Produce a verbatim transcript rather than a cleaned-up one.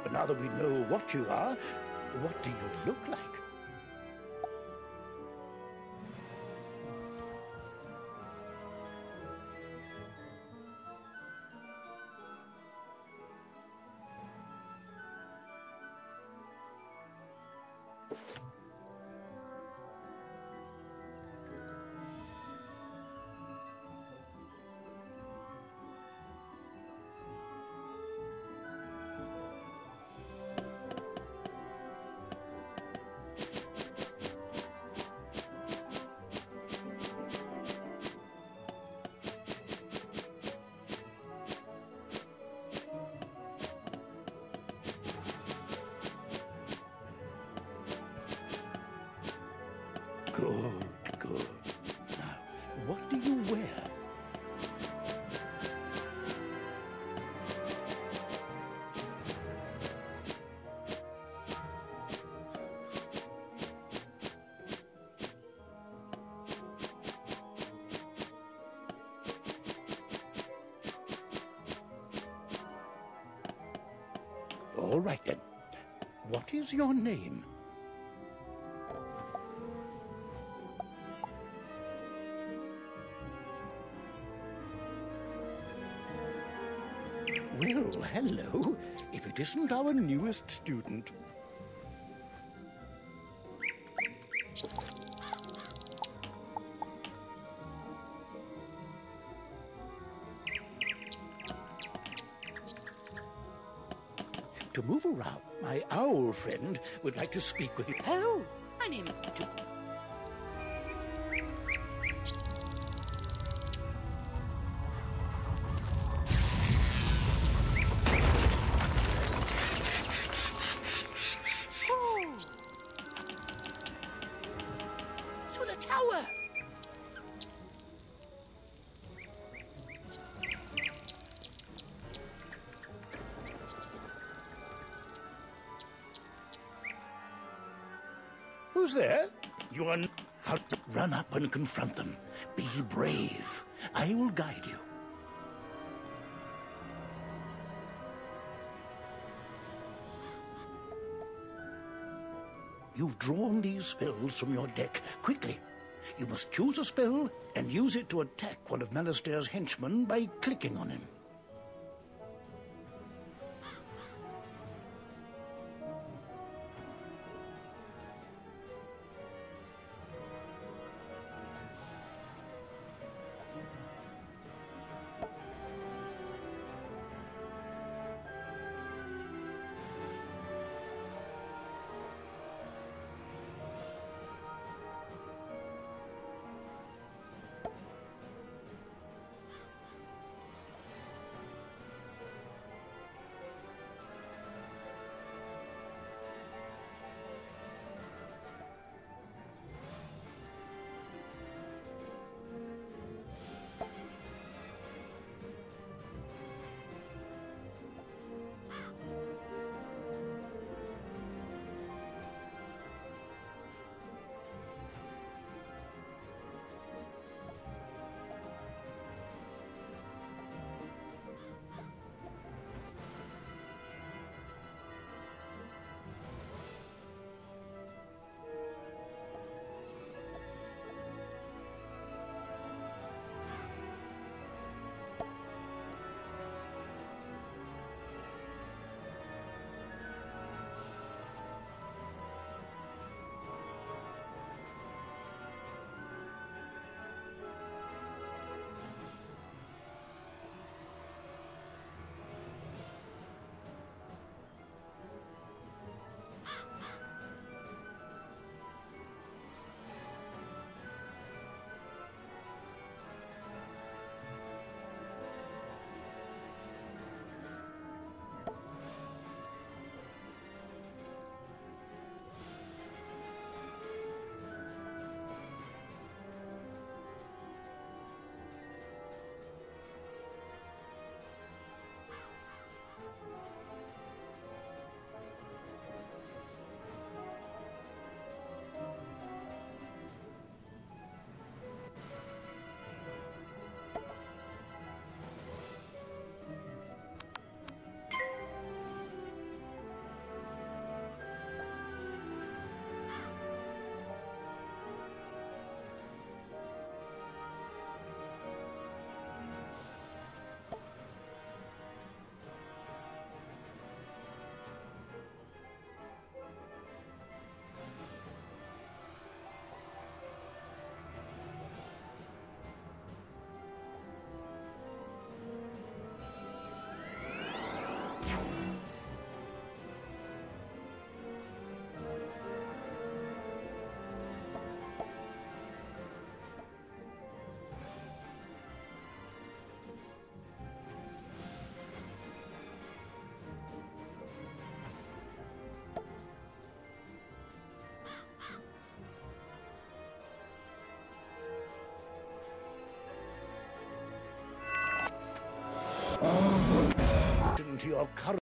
Now that we know what you are, what do you look like? Good, good. Now, what do you wear? All right then. What is your name? Well, hello, if it isn't our newest student. To move around, my owl friend would like to speak with you. Hello, my name is... To the tower! Who's there? You are... Run up and confront them. Be brave. I will guide you. You've drawn these spells from your deck. Quickly. You must choose a spell and use it to attack one of Malastair's henchmen by clicking on him. to your current